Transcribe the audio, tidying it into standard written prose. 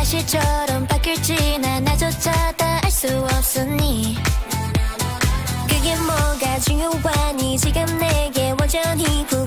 사실처럼 바뀔지 난 나조차 다 알 수 없으니 그게 뭐가 중요하니 지금 내게 완전히